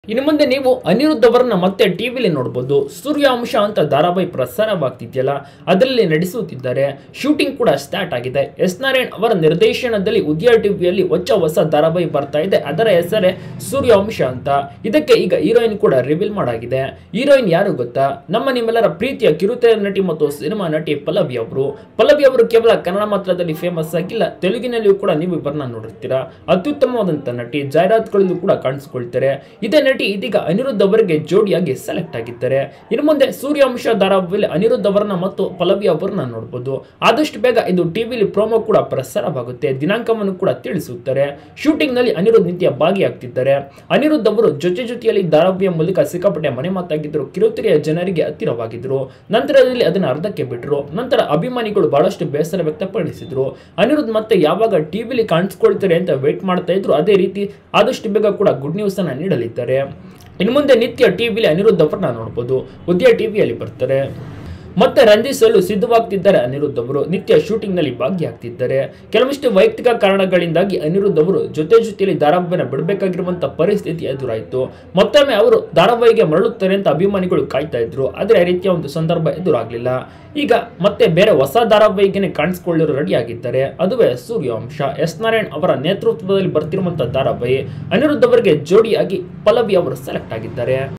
ಇನ್ನು ಮುಂದೆ ನೀವು ಅನಿರುದ್ಧ್ ಅವರನ್ನ ಮತ್ತೆ ಟಿವಿಲಿ ನೋಡಬಹುದು. ಸೂರ್ಯವಂಶ ಅಂತ ಧಾರಾವಾಹಿ ಪ್ರಸಾರವಾಗ್ತಿದೆಯಲ್ಲ, ಅದರಲ್ಲಿ ನಡೆಸುತ್ತಿದ್ದಾರೆ. ಶೂಟಿಂಗ್ ಕೂಡ ಸ್ಟಾರ್ಟ್ ಆಗಿದೆ. ಎಸ್ ನಾರಾಯಣ್ ಅವರ ನಿರ್ದೇಶನದಲ್ಲಿ ಉದಯ ಟಿವಿಯಲ್ಲಿ ಹೊಸ ಧಾರಾವಾಹಿ ಬರ್ತಾ ಇದೆ. ಅದರ ಹೆಸರೇ ಸೂರ್ಯವಂಶ ಅಂತ. ಇದಕ್ಕೆ ಈಗ ಹೀರೋಯಿನ್ ಕೂಡ ರಿವೀಲ್ ಮಾಡಾಗಿದೆ. ಹೀರೋಯಿನ್ ಯಾರು ಗೊತ್ತಾ? ನಿಮ್ಮೆಲ್ಲರ ಪ್ರೀತಿಯ ಕಿರುತೆರೆ ನಟಿ ಮತ್ತು ಸಿನಿಮಾ ನಟಿ ಪಲ್ಲವಿ ಅವರು. ಪಲ್ಲವಿ ಅವರು ಕೇವಲ ಕನ್ನಡ ಮಾತ್ರದಲ್ಲಿ ಫೇಮಸ್ ಆಗಿಲ್ಲ, ತೆಲುಗಿನಲ್ಲಿಯೂ ಕೂಡ ನೀವು ಇಬ್ಬರನ್ನ ನೋಡಿರ್ತೀರಾ. ಅತ್ಯುತ್ತಮವಾದಂತ ನಟಿ, ಜಾಹೀರಾತುಗಳಲ್ಲೂ ಕೂಡ ಕಾಣಿಸಿಕೊಳ್ತಾರೆ. ಇದೇ ನಟಿ ಇದೀಗ ಅನಿರುದ್ಧ್ ಅವರಿಗೆ ಜೋಡಿಯಾಗಿ ಸೆಲೆಕ್ಟ್ ಆಗಿದ್ದಾರೆ. ಇನ್ನು ಮುಂದೆ ಸೂರ್ಯವಂಶ ಧಾರಾವಾಹಿಯಲ್ಲಿ ಅನಿರುದ್ಧ್ ಅವರನ್ನ ಮತ್ತು ಪಲ್ಲವಿ ಅವರನ್ನ ನೋಡಬಹುದು. ಆದಷ್ಟು ಬೇಗ ಇದು ಟಿವಿಲಿ ಪ್ರೋಮೋ ಕೂಡ ಪ್ರಸಾರವಾಗುತ್ತೆ. ದಿನಾಂಕವನ್ನು ಕೂಡ ತಿಳಿಸುತ್ತಾರೆ. ಶೂಟಿಂಗ್ ನಲ್ಲಿ ಅನಿರುದ್ಧ್ ನಿತ್ಯ ಭಾಗಿಯಾಗ್ತಿದ್ದಾರೆ. ಅನಿರುದ್ಧ್ ಅವರು ಜೊತೆಯಲ್ಲಿ ಧಾರಾವಾಹಿಯ ಮೂಲಕ ಸಿಕ್ಕಾಪಟ್ಟೆ ಮನೆ ಮಾತಾಗಿದ್ರು. ಕಿರುತೆರೆಯ ಜನರಿಗೆ ಹತ್ತಿರವಾಗಿದ್ರು. ನಂತರದಲ್ಲಿ ಅದನ್ನ ಅರ್ಧಕ್ಕೆ ಬಿಟ್ಟರು. ನಂತರ ಅಭಿಮಾನಿಗಳು ಬಹಳಷ್ಟು ಬೇಸರ ವ್ಯಕ್ತಪಡಿಸಿದ್ರು. ಅನಿರುದ್ಧ್ ಮತ್ತೆ ಯಾವಾಗ ಟಿವಿಲಿ ಕಾಣಿಸ್ಕೊಳ್ತಾರೆ ಅಂತ ವೇಟ್ ಮಾಡ್ತಾ ಇದ್ರು. ಅದೇ ರೀತಿ ಆದಷ್ಟು ಬೇಗ ಕೂಡ ಗುಡ್ ನ್ಯೂಸ್ ಅನ್ನ ನೀಡಲಿದ್ದಾರೆ. ಇನ್ನು ಮುಂದೆ ನಿತ್ಯ ಟಿವಿಲಿ ಅನಿರುದ್ಧ್ ಅವರನ್ನ ನೋಡಬಹುದು. ಉದಯ ಟಿವಿಯಲ್ಲಿ ಬರ್ತಾರೆ. ಮತ್ತೆ ರಂಜಿಸಲು ಸಿದ್ಧವಾಗ್ತಿದ್ದಾರೆ ಅನಿರುದ್ಧ್ ಅವರು. ನಿತ್ಯ ಶೂಟಿಂಗ್ ನಲ್ಲಿ ಭಾಗಿಯಾಗ್ತಿದ್ದಾರೆ. ಕೆಲವಷ್ಟು ವೈಯಕ್ತಿಕ ಕಾರಣಗಳಿಂದಾಗಿ ಅನಿರುದ್ಧ್ ಅವರು ಜೊತೆಯಲ್ಲಿ ಧಾರಾವಾಹಿಯನ್ನು ಬಿಡಬೇಕಾಗಿರುವಂತಹ ಪರಿಸ್ಥಿತಿ ಎದುರಾಯಿತು. ಮತ್ತೊಮ್ಮೆ ಅವರು ಧಾರಾವಾಹಿಗೆ ಮರಳುತ್ತಾರೆ ಅಂತ ಅಭಿಮಾನಿಗಳು ಕಾಯ್ತಾ ಇದ್ರು. ಆದರೆ ಆ ರೀತಿಯ ಒಂದು ಸಂದರ್ಭ ಎದುರಾಗಲಿಲ್ಲ. ಈಗ ಮತ್ತೆ ಬೇರೆ ಹೊಸ ಧಾರಾವಾಹಿಗೆ ಕಾಣಿಸಿಕೊಳ್ಳಲು ರೆಡಿ ಆಗಿದ್ದಾರೆ. ಅದುವೇ ಸೂರ್ಯವಂಶ. ಎಸ್ ನಾರಾಯಣ್ ಅವರ ನೇತೃತ್ವದಲ್ಲಿ ಬರ್ತಿರುವಂತಹ ಧಾರಾವಾಹಿ. ಅನಿರುದ್ಧ್ ಅವರಿಗೆ ಜೋಡಿಯಾಗಿ ಪಲ್ಲವಿ ಅವರು ಸೆಲೆಕ್ಟ್ ಆಗಿದ್ದಾರೆ.